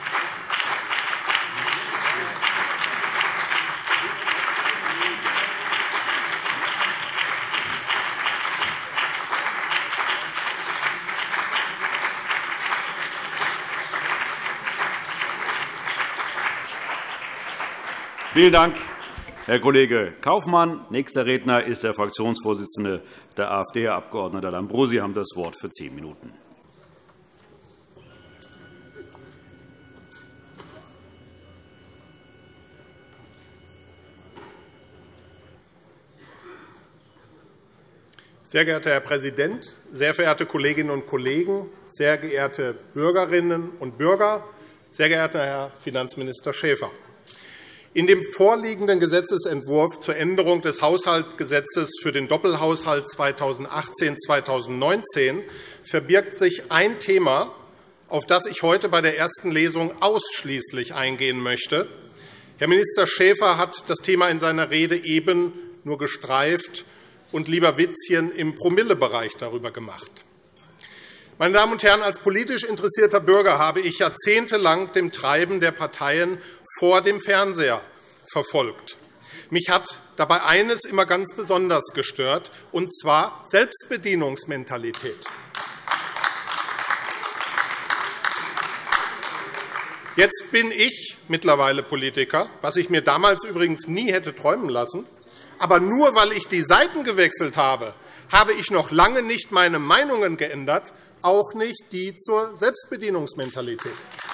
Vielen Dank, Herr Kollege Kaufmann. Nächster Redner ist der Fraktionsvorsitzende der AfD, Herr Abg. Lambrou. Sie haben das Wort für zehn Minuten. Sehr geehrter Herr Präsident, sehr verehrte Kolleginnen und Kollegen, sehr geehrte Bürgerinnen und Bürger, sehr geehrter Herr Finanzminister Schäfer! In dem vorliegenden Gesetzentwurf zur Änderung des Haushaltsgesetzes für den Doppelhaushalt zweitausendachtzehn zweitausendneunzehn verbirgt sich ein Thema, auf das ich heute bei der ersten Lesung ausschließlich eingehen möchte. Herr Minister Schäfer hat das Thema in seiner Rede eben nur gestreift und lieber Witzchen im Promillebereich darüber gemacht. Meine Damen und Herren, als politisch interessierter Bürger habe ich jahrzehntelang dem Treiben der Parteien vor dem Fernseher verfolgt. Mich hat dabei eines immer ganz besonders gestört, und zwar Selbstbedienungsmentalität. Jetzt bin ich mittlerweile Politiker, was ich mir damals übrigens nie hätte träumen lassen. Aber nur weil ich die Seiten gewechselt habe, habe ich noch lange nicht meine Meinungen geändert, auch nicht die zur Selbstbedienungsmentalität.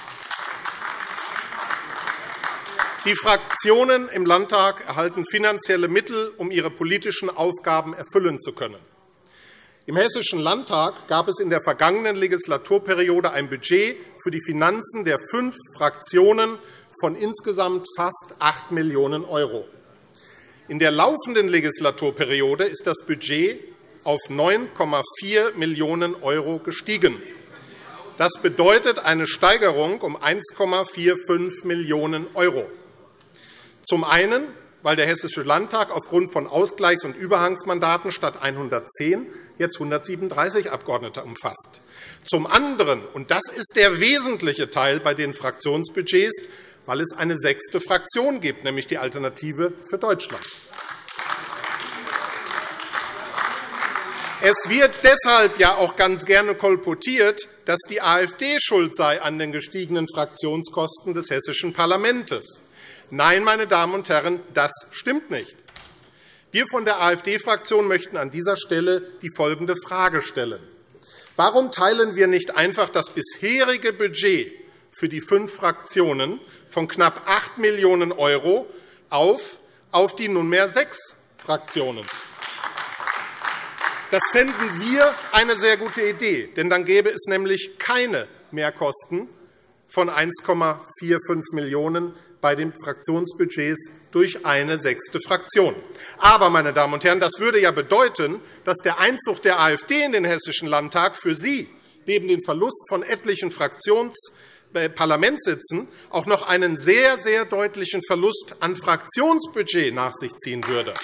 Die Fraktionen im Landtag erhalten finanzielle Mittel, um ihre politischen Aufgaben erfüllen zu können. Im Hessischen Landtag gab es in der vergangenen Legislaturperiode ein Budget für die Finanzen der fünf Fraktionen von insgesamt fast acht Millionen €. In der laufenden Legislaturperiode ist das Budget auf neun Komma vier Millionen € gestiegen. Das bedeutet eine Steigerung um eins Komma fünfundvierzig Millionen €. Zum einen, weil der Hessische Landtag aufgrund von Ausgleichs- und Überhangsmandaten statt hundertzehn jetzt hundertsiebenunddreißig Abgeordnete umfasst. Zum anderen, und das ist der wesentliche Teil bei den Fraktionsbudgets, weil es eine sechste Fraktion gibt, nämlich die Alternative für Deutschland. Es wird deshalb ja auch ganz gerne kolportiert, dass die AfD schuld sei an den gestiegenen Fraktionskosten des hessischen Parlaments. Nein, meine Damen und Herren, das stimmt nicht. Wir von der AfD-Fraktion möchten an dieser Stelle die folgende Frage stellen. Warum teilen wir nicht einfach das bisherige Budget für die fünf Fraktionen von knapp acht Millionen € auf, auf die nunmehr sechs Fraktionen? Das fänden wir eine sehr gute Idee, denn dann gäbe es nämlich keine Mehrkosten von eins Komma fünfundvierzig Millionen € bei den Fraktionsbudgets durch eine sechste Fraktion. Aber, meine Damen und Herren, das würde ja bedeuten, dass der Einzug der AfD in den Hessischen Landtag für Sie neben dem Verlust von etlichen Fraktionsparlamentssitzen auch noch einen sehr, sehr deutlichen Verlust an Fraktionsbudget nach sich ziehen würde.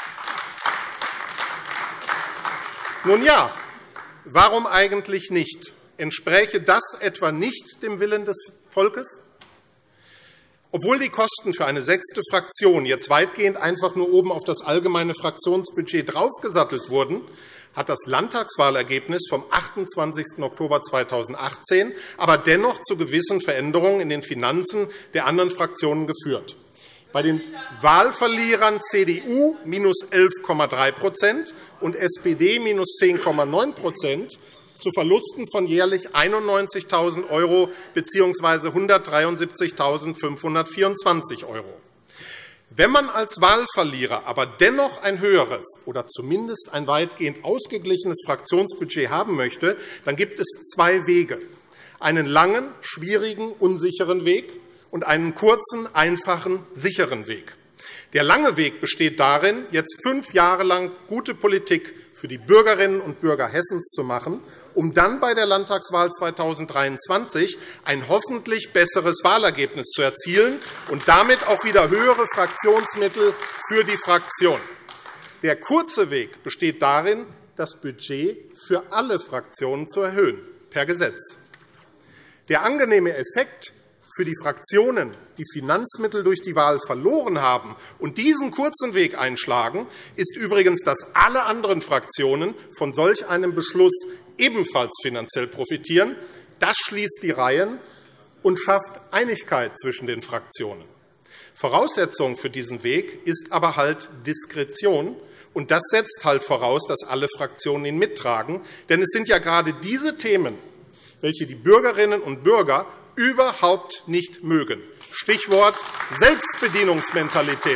Nun ja, warum eigentlich nicht? Entspräche das etwa nicht dem Willen des Volkes? Obwohl die Kosten für eine sechste Fraktion jetzt weitgehend einfach nur oben auf das allgemeine Fraktionsbudget draufgesattelt wurden, hat das Landtagswahlergebnis vom achtundzwanzigsten Oktober zweitausendachtzehn aber dennoch zu gewissen Veränderungen in den Finanzen der anderen Fraktionen geführt. Bei den Wahlverlierern C D U minus elf Komma drei Prozent und S P D minus zehn Komma neun Prozent zu Verlusten von jährlich einundneunzigtausend € bzw. hundertdreiundsiebzigtausendfünfhundertvierundzwanzig €. Wenn man als Wahlverlierer aber dennoch ein höheres oder zumindest ein weitgehend ausgeglichenes Fraktionsbudget haben möchte, dann gibt es zwei Wege: einen langen, schwierigen, unsicheren Weg und einen kurzen, einfachen, sicheren Weg. Der lange Weg besteht darin, jetzt fünf Jahre lang gute Politik für die Bürgerinnen und Bürger Hessens zu machen, um dann bei der Landtagswahl zweitausenddreiundzwanzig ein hoffentlich besseres Wahlergebnis zu erzielen und damit auch wieder höhere Fraktionsmittel für die Fraktion. Der kurze Weg besteht darin, das Budget für alle Fraktionen zu erhöhen, per Gesetz. Der angenehme Effekt für die Fraktionen, die Finanzmittel durch die Wahl verloren haben und diesen kurzen Weg einschlagen, ist übrigens, dass alle anderen Fraktionen von solch einem Beschluss ebenfalls finanziell profitieren. Das schließt die Reihen und schafft Einigkeit zwischen den Fraktionen. Voraussetzung für diesen Weg ist aber halt Diskretion, und das setzt halt voraus, dass alle Fraktionen ihn mittragen. Denn es sind ja gerade diese Themen, welche die Bürgerinnen und Bürger überhaupt nicht mögen. Stichwort Selbstbedienungsmentalität.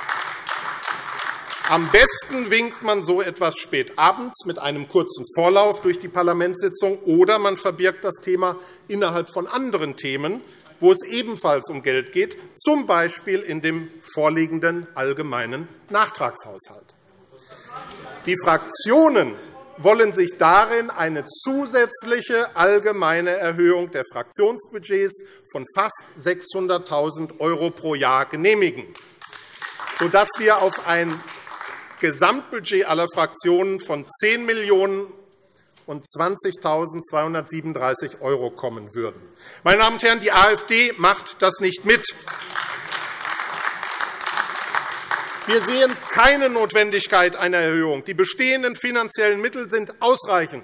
Am besten winkt man so etwas spät abends mit einem kurzen Vorlauf durch die Parlamentssitzung, oder man verbirgt das Thema innerhalb von anderen Themen, wo es ebenfalls um Geld geht, z. B. in dem vorliegenden allgemeinen Nachtragshaushalt. Die Fraktionen wollen sich darin eine zusätzliche allgemeine Erhöhung der Fraktionsbudgets von fast sechshunderttausend € pro Jahr genehmigen, sodass wir auf ein Gesamtbudget aller Fraktionen von zehn Millionen zwanzigtausendzweihundertsiebenunddreißig € kommen würden. Meine Damen und Herren, die AfD macht das nicht mit. Wir sehen keine Notwendigkeit einer Erhöhung. Die bestehenden finanziellen Mittel sind ausreichend.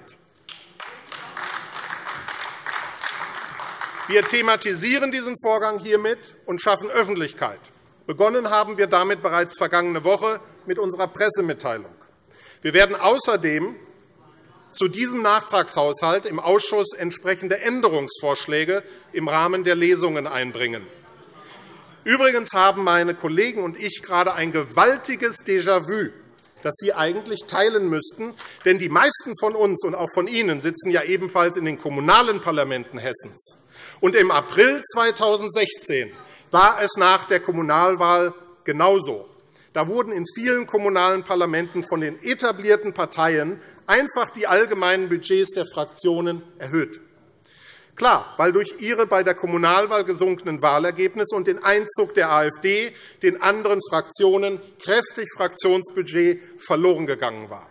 Wir thematisieren diesen Vorgang hiermit und schaffen Öffentlichkeit. Begonnen haben wir damit bereits vergangene Woche mit unserer Pressemitteilung. Wir werden außerdem zu diesem Nachtragshaushalt im Ausschuss entsprechende Änderungsvorschläge im Rahmen der Lesungen einbringen. Übrigens haben meine Kollegen und ich gerade ein gewaltiges Déjà-vu, das Sie eigentlich teilen müssten. Denn die meisten von uns und auch von Ihnen sitzen ja ebenfalls in den kommunalen Parlamenten Hessens. Und im April zweitausendsechzehn war es nach der Kommunalwahl genauso. Da wurden in vielen kommunalen Parlamenten von den etablierten Parteien einfach die allgemeinen Budgets der Fraktionen erhöht. Klar, weil durch ihre bei der Kommunalwahl gesunkenen Wahlergebnisse und den Einzug der AfD den anderen Fraktionen kräftig Fraktionsbudget verloren gegangen war.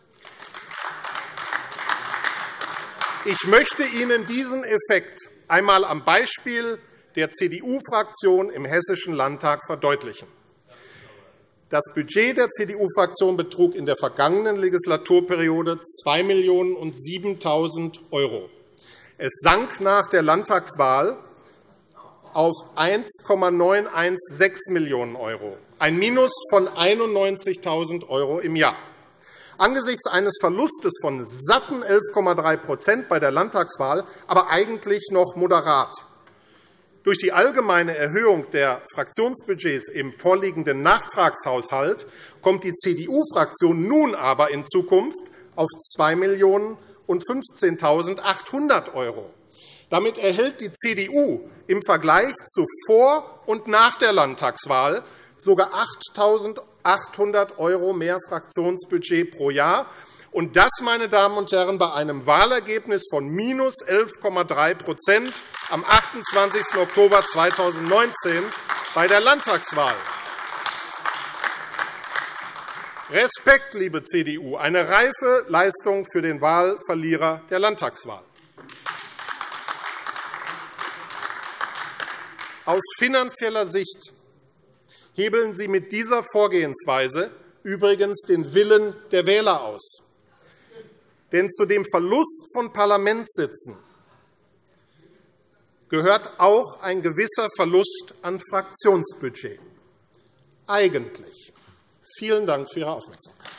Ich möchte Ihnen diesen Effekt einmal am Beispiel der C D U-Fraktion im Hessischen Landtag verdeutlichen. Das Budget der C D U-Fraktion betrug in der vergangenen Legislaturperiode zwei Millionen siebentausend €. Es sank nach der Landtagswahl auf eins Komma neunhundertsechzehn Millionen €, ein Minus von einundneunzigtausend € im Jahr. Angesichts eines Verlustes von satten elf Komma drei Prozent bei der Landtagswahl aber eigentlich noch moderat. Durch die allgemeine Erhöhung der Fraktionsbudgets im vorliegenden Nachtragshaushalt kommt die C D U-Fraktion nun aber in Zukunft auf zwei Millionen fünfzehntausendachthundert €. Damit erhält die C D U im Vergleich zu vor und nach der Landtagswahl sogar achttausendachthundert € mehr Fraktionsbudget pro Jahr. Und das, meine Damen und Herren, bei einem Wahlergebnis von minus elf Komma drei am achtundzwanzigsten Oktober zweitausendneunzehn bei der Landtagswahl. Respekt, liebe C D U, eine reife Leistung für den Wahlverlierer der Landtagswahl. Aus finanzieller Sicht hebeln Sie mit dieser Vorgehensweise übrigens den Willen der Wähler aus. Denn zu dem Verlust von Parlamentssitzen gehört auch ein gewisser Verlust an Fraktionsbudget. Eigentlich. Vielen Dank für Ihre Aufmerksamkeit.